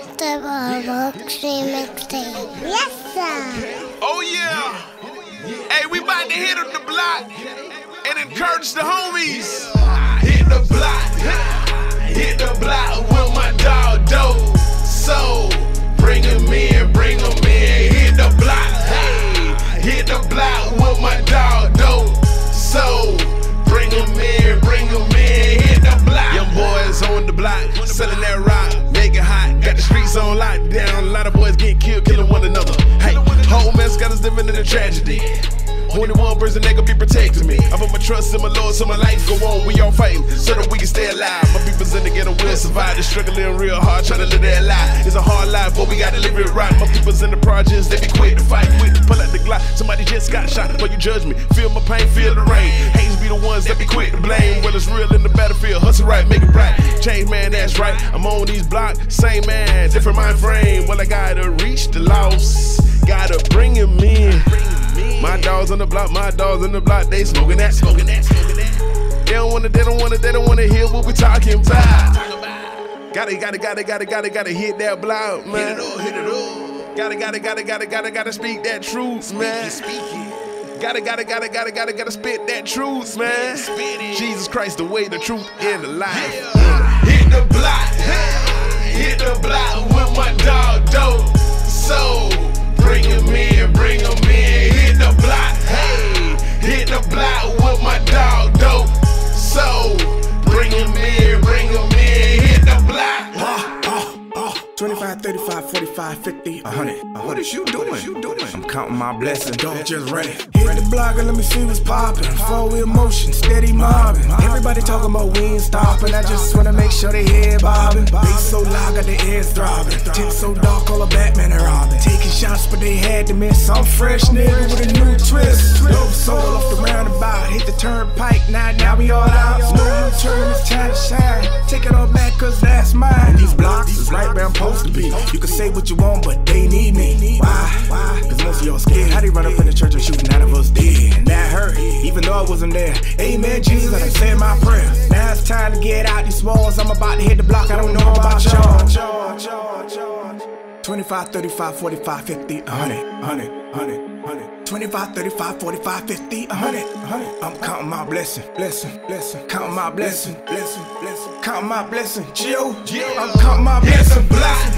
The Roxy Mixtape. Yes, sir. Oh, yeah. Hey, we about to hit up the block and encourage the homies. Hit the block. Hit the block with my dog, Dope. So, bring him in, bring him in. Hit the block. Hey, hit the block with my dog, Dope. So, bring him in, bring him in. Hit the block. Young boys on the block, selling that rock, make it hot. Got the streets on lockdown. A lot of boys getting killed, killing one another. Hey, whole mess got us living in a tragedy. Only one person that can be protecting me. I put my trust in my Lord, so my life go on. We all fighting so that we can stay alive. My people's in the ghetto will survive. They're struggling real hard, trying to live their life. It's a hard life, but we gotta live it right. My people's in the projects, they be quick to fight, quick to pull out the Glock. Somebody just got shot before you judge me. Feel my pain, feel the rain. Haters be the ones that be quick to blame. Well, it's real in the battlefield. Hustle right, make it right. Change, man, that's right. I'm on these blocks, same man, different mind frame. Well, I gotta reach the loss, gotta bring him in. My dogs on the block, my dogs on the block, they smoking that, smoking that, smoking that. They don't wanna hear what we talking about. Gotta hit that block, man. Hit it up. Gotta speak that truth, man. Gotta spit that truth, man. Jesus Christ, the way, the truth, and the life. Hit the block, hit the block with my dog, Dope. So, bring him in, bring him in. Hit the block, hey, hit the block with my dog, Dope. So, bring him in, hit the block. 25, 35, 45, 50, 100. What is you doing? I'm counting my blessings. Don't just ready. Hit the block and let me see what's poppin'. Forward motion, steady mobbing. Everybody talking about we ain't stopping. I just wanna make sure they head bobbing. Bass so loud, got the ears throbbing. Tint so dark, all a Batman and Robin. Taking shots, but they had to miss. Some fresh nigga with a new twist. Dope soul off the roundabout. Hit the turnpike, now we all out. No U-turn, it's time to shine. Take it all back, cause that's mine. These blocks is right where I'm supposed to be. You can say what you want, but they need me. Why? Cause most of y'all scared. How they run up in the church and shoot 9 of us dead? And that hurt, even though I wasn't there. Amen, Jesus, I said my prayer. Now it's time to get out these walls. I'm about to hit the block, I don't know about y'all. 25, 35, 45, 50, 100. 25, 35, 45, 50, 100. I'm counting my blessing. Counting my blessing. Counting my blessing. Gio, I'm counting my blessing. Block,